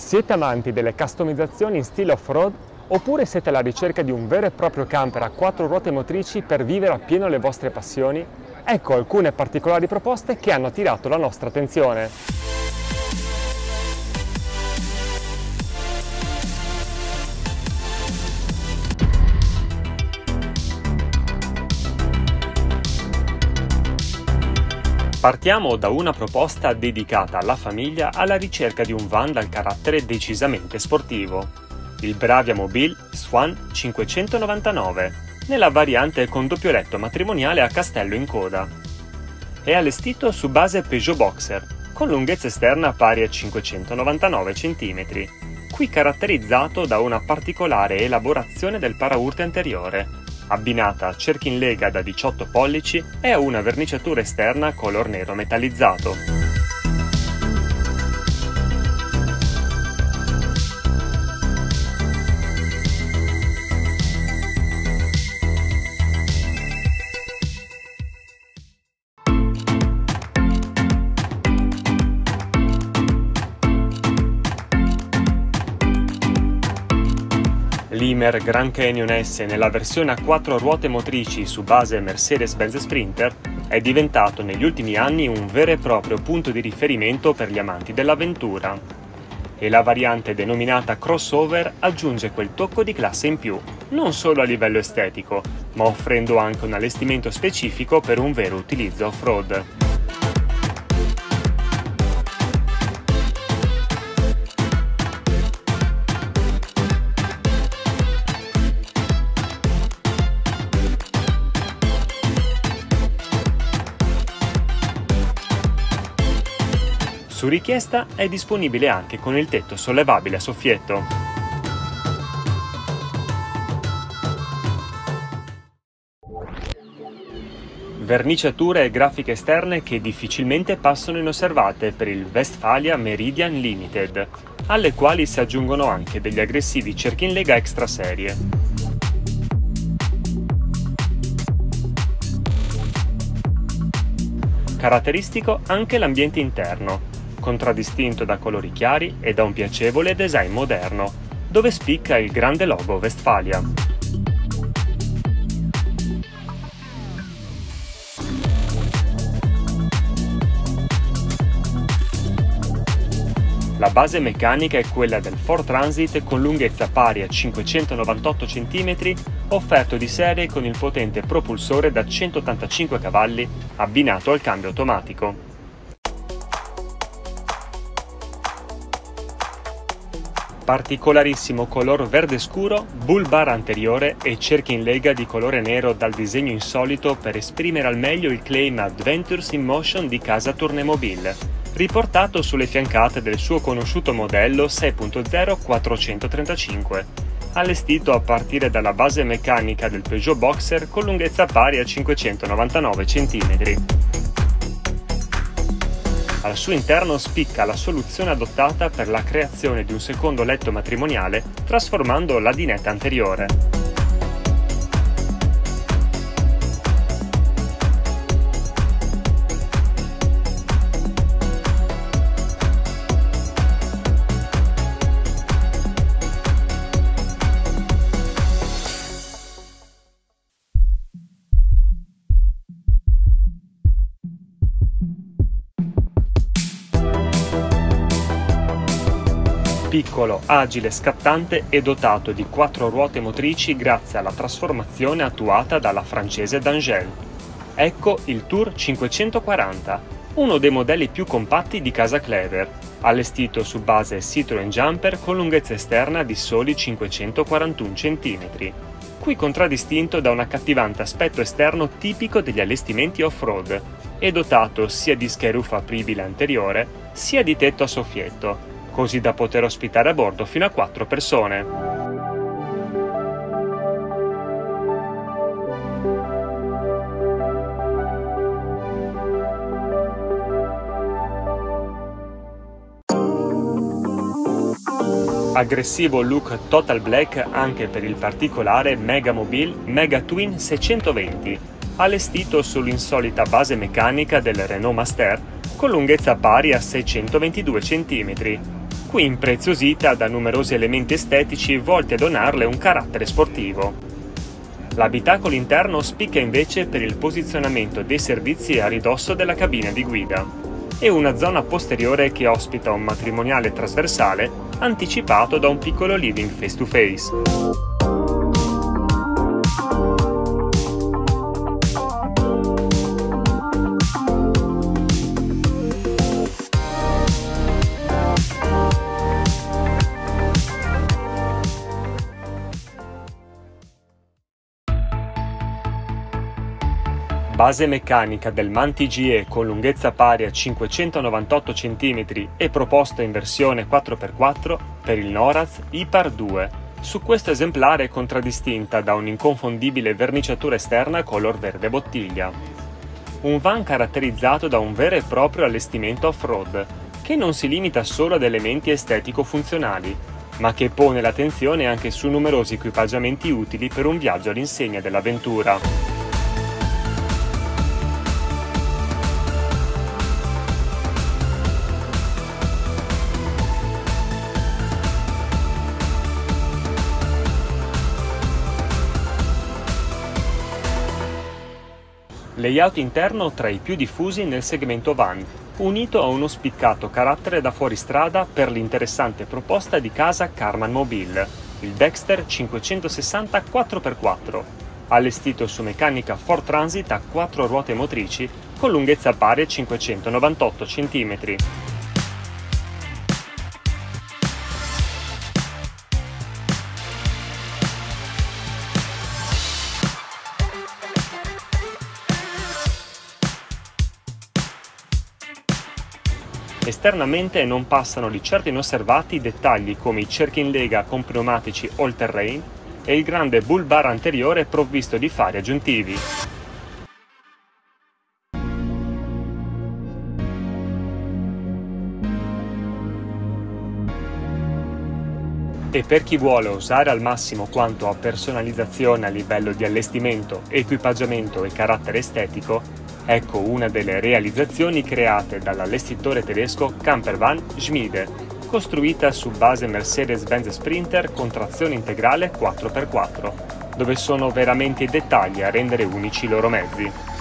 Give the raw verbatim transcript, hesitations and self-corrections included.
Siete amanti delle customizzazioni in stile off-road oppure siete alla ricerca di un vero e proprio camper a quattro ruote motrici per vivere appieno le vostre passioni? Ecco alcune particolari proposte che hanno attirato la nostra attenzione. Partiamo da una proposta dedicata alla famiglia alla ricerca di un van dal carattere decisamente sportivo. Il Bravia Mobile Swan cinquecentonovantanove, nella variante con doppio letto matrimoniale a castello in coda. È allestito su base Peugeot Boxer, con lunghezza esterna pari a cinquecentonovantanove centimetri, qui caratterizzato da una particolare elaborazione del paraurte anteriore, abbinata a cerchi in lega da diciotto pollici e a una verniciatura esterna color nero metallizzato. L'Imer Grand Canyon S nella versione a quattro ruote motrici su base Mercedes-Benz Sprinter è diventato negli ultimi anni un vero e proprio punto di riferimento per gli amanti dell'avventura. E la variante denominata crossover aggiunge quel tocco di classe in più, non solo a livello estetico, ma offrendo anche un allestimento specifico per un vero utilizzo off-road. Su richiesta è disponibile anche con il tetto sollevabile a soffietto. Verniciature e grafiche esterne che difficilmente passano inosservate per il Westfalia Meridian Limited, alle quali si aggiungono anche degli aggressivi cerchi in lega extra serie. Caratteristico anche l'ambiente interno, contraddistinto da colori chiari e da un piacevole design moderno, dove spicca il grande logo Westfalia. La base meccanica è quella del Ford Transit con lunghezza pari a cinquecentonovantotto centimetri, offerto di serie con il potente propulsore da centottantacinque cavalli abbinato al cambio automatico. Particolarissimo color verde scuro, bull bar anteriore e cerchi in lega di colore nero dal disegno insolito per esprimere al meglio il claim Adventures in Motion di casa Tournemobile, riportato sulle fiancate del suo conosciuto modello sei punto zero quattrocentotrentacinque, allestito a partire dalla base meccanica del Peugeot Boxer con lunghezza pari a cinquecentonovantanove centimetri. Al suo interno spicca la soluzione adottata per la creazione di un secondo letto matrimoniale, trasformando la dinetta anteriore. Piccolo, agile, scattante e dotato di quattro ruote motrici grazie alla trasformazione attuata dalla francese D'Angel. Ecco il Tour cinquecentoquaranta, uno dei modelli più compatti di casa Clever, allestito su base Citroën Jumper con lunghezza esterna di soli cinquecentoquarantuno centimetri, qui contraddistinto da un accattivante aspetto esterno tipico degli allestimenti off-road e dotato sia di skyroof apribile anteriore sia di tetto a soffietto, così da poter ospitare a bordo fino a quattro persone. Aggressivo look Total Black anche per il particolare Mega Mobile Mega Twin seicentoventi, allestito sull'insolita base meccanica del Renault Master con lunghezza pari a seicentoventidue centimetri, qui impreziosita da numerosi elementi estetici volti a donarle un carattere sportivo. L'abitacolo interno spicca invece per il posizionamento dei servizi a ridosso della cabina di guida e una zona posteriore che ospita un matrimoniale trasversale anticipato da un piccolo living face to face. Base meccanica del MAN T G E con lunghezza pari a cinquecentonovantotto centimetri e proposto in versione quattro per quattro per il Noraz I P A R due. Su questo esemplare è contraddistinta da un'inconfondibile verniciatura esterna color verde bottiglia. Un van caratterizzato da un vero e proprio allestimento off-road, che non si limita solo ad elementi estetico-funzionali, ma che pone l'attenzione anche su numerosi equipaggiamenti utili per un viaggio all'insegna dell'avventura. Layout interno tra i più diffusi nel segmento van, unito a uno spiccato carattere da fuoristrada per l'interessante proposta di casa Karmann Mobil, il Dexter cinquecentosessanta quattro per quattro, allestito su meccanica Ford Transit a quattro ruote motrici con lunghezza pari a cinquecentonovantotto centimetri. Esternamente non passano di certo inosservati dettagli come i cerchi in lega con pneumatici all-terrain e il grande bull bar anteriore provvisto di fari aggiuntivi. E per chi vuole usare al massimo quanto a personalizzazione a livello di allestimento, equipaggiamento e carattere estetico, ecco una delle realizzazioni create dall'allestitore tedesco Campervan Schmiede, costruita su base Mercedes-Benz Sprinter con trazione integrale quattro per quattro, dove sono veramente i dettagli a rendere unici i loro mezzi.